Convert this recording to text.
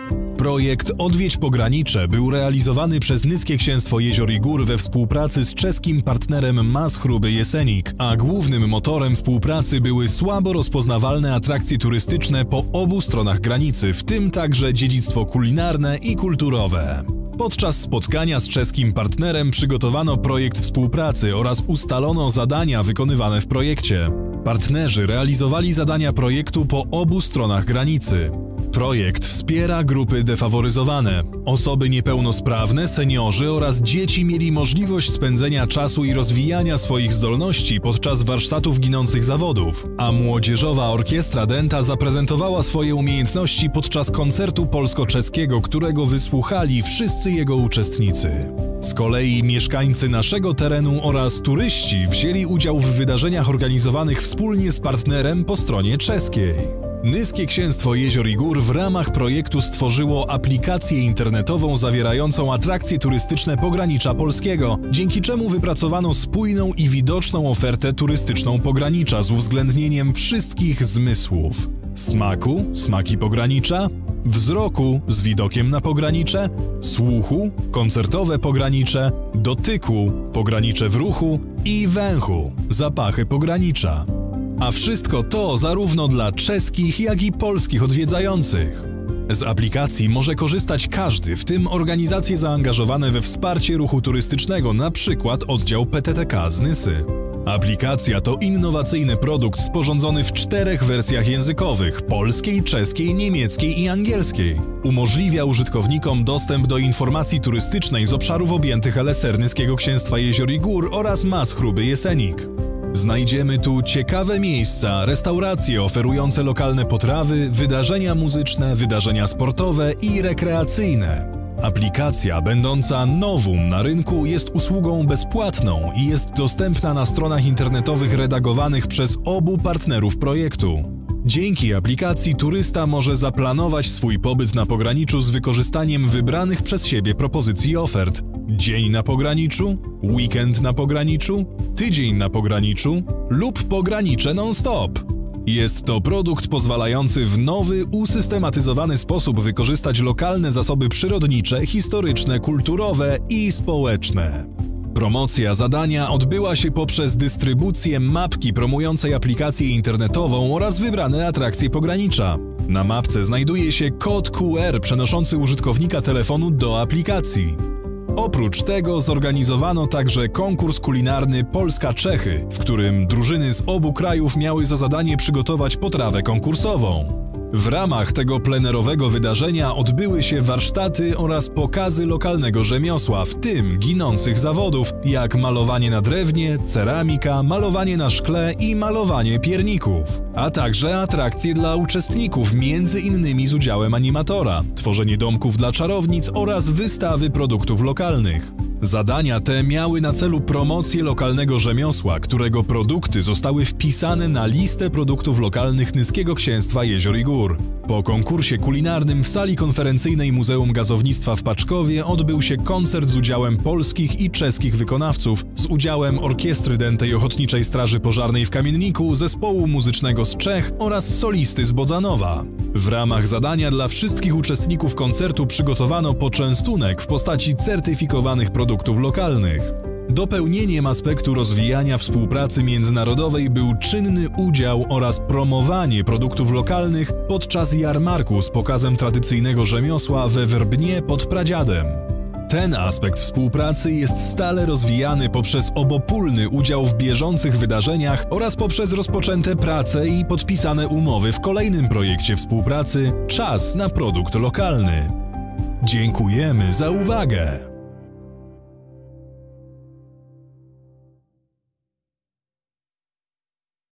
Projekt Odwiedź Pogranicze był realizowany przez Nyskie Księstwo Jezior i Gór we współpracy z czeskim partnerem MAS Hruby Jeseník, a głównym motorem współpracy były słabo rozpoznawalne atrakcje turystyczne po obu stronach granicy, w tym także dziedzictwo kulinarne i kulturowe. Podczas spotkania z czeskim partnerem przygotowano projekt współpracy oraz ustalono zadania wykonywane w projekcie. Partnerzy realizowali zadania projektu po obu stronach granicy. Projekt wspiera grupy defaworyzowane. Osoby niepełnosprawne, seniorzy oraz dzieci mieli możliwość spędzenia czasu i rozwijania swoich zdolności podczas warsztatów ginących zawodów, a Młodzieżowa Orkiestra Dęta zaprezentowała swoje umiejętności podczas koncertu polsko-czeskiego, którego wysłuchali wszyscy jego uczestnicy. Z kolei mieszkańcy naszego terenu oraz turyści wzięli udział w wydarzeniach organizowanych wspólnie z partnerem po stronie czeskiej. Nyskie Księstwo Jezior i Gór w ramach projektu stworzyło aplikację internetową zawierającą atrakcje turystyczne pogranicza polskiego, dzięki czemu wypracowano spójną i widoczną ofertę turystyczną pogranicza z uwzględnieniem wszystkich zmysłów: smaku, smaki pogranicza, wzroku z widokiem na pogranicze, słuchu, koncertowe pogranicze, dotyku, pogranicze w ruchu i węchu, zapachy pogranicza. A wszystko to zarówno dla czeskich, jak i polskich odwiedzających. Z aplikacji może korzystać każdy, w tym organizacje zaangażowane we wsparcie ruchu turystycznego, np. oddział PTTK z Nysy. Aplikacja to innowacyjny produkt sporządzony w 4 wersjach językowych: polskiej, czeskiej, niemieckiej i angielskiej. Umożliwia użytkownikom dostęp do informacji turystycznej z obszarów objętych LSR Nyskiego Księstwa Jezior i Gór oraz MAS Hruby Jeseník. Znajdziemy tu ciekawe miejsca, restauracje oferujące lokalne potrawy, wydarzenia muzyczne, wydarzenia sportowe i rekreacyjne. Aplikacja, będąca nowum na rynku, jest usługą bezpłatną i jest dostępna na stronach internetowych redagowanych przez obu partnerów projektu. Dzięki aplikacji turysta może zaplanować swój pobyt na pograniczu z wykorzystaniem wybranych przez siebie propozycji ofert: dzień na pograniczu, weekend na pograniczu, tydzień na pograniczu lub pogranicze non-stop. Jest to produkt pozwalający w nowy, usystematyzowany sposób wykorzystać lokalne zasoby przyrodnicze, historyczne, kulturowe i społeczne. Promocja zadania odbyła się poprzez dystrybucję mapki promującej aplikację internetową oraz wybrane atrakcje pogranicza. Na mapce znajduje się kod QR przenoszący użytkownika telefonu do aplikacji. Oprócz tego zorganizowano także konkurs kulinarny Polska-Czechy, w którym drużyny z obu krajów miały za zadanie przygotować potrawę konkursową. W ramach tego plenerowego wydarzenia odbyły się warsztaty oraz pokazy lokalnego rzemiosła, w tym ginących zawodów, jak malowanie na drewnie, ceramika, malowanie na szkle i malowanie pierników, a także atrakcje dla uczestników, między innymi z udziałem animatora, tworzenie domków dla czarownic oraz wystawy produktów lokalnych. Zadania te miały na celu promocję lokalnego rzemiosła, którego produkty zostały wpisane na listę produktów lokalnych Nyskiego Księstwa Jezior i Gór. Po konkursie kulinarnym w sali konferencyjnej Muzeum Gazownictwa w Paczkowie odbył się koncert z udziałem polskich i czeskich wykonawców, z udziałem Orkiestry Dętej Ochotniczej Straży Pożarnej w Kamienniku, zespołu muzycznego z Czech oraz solisty z Bodzanowa. W ramach zadania dla wszystkich uczestników koncertu przygotowano poczęstunek w postaci certyfikowanych produktów lokalnych. Dopełnieniem aspektu rozwijania współpracy międzynarodowej był czynny udział oraz promowanie produktów lokalnych podczas jarmarku z pokazem tradycyjnego rzemiosła we Wrbnie pod Pradziadem. Ten aspekt współpracy jest stale rozwijany poprzez obopólny udział w bieżących wydarzeniach oraz poprzez rozpoczęte prace i podpisane umowy w kolejnym projekcie współpracy Czas na produkt lokalny. Dziękujemy za uwagę!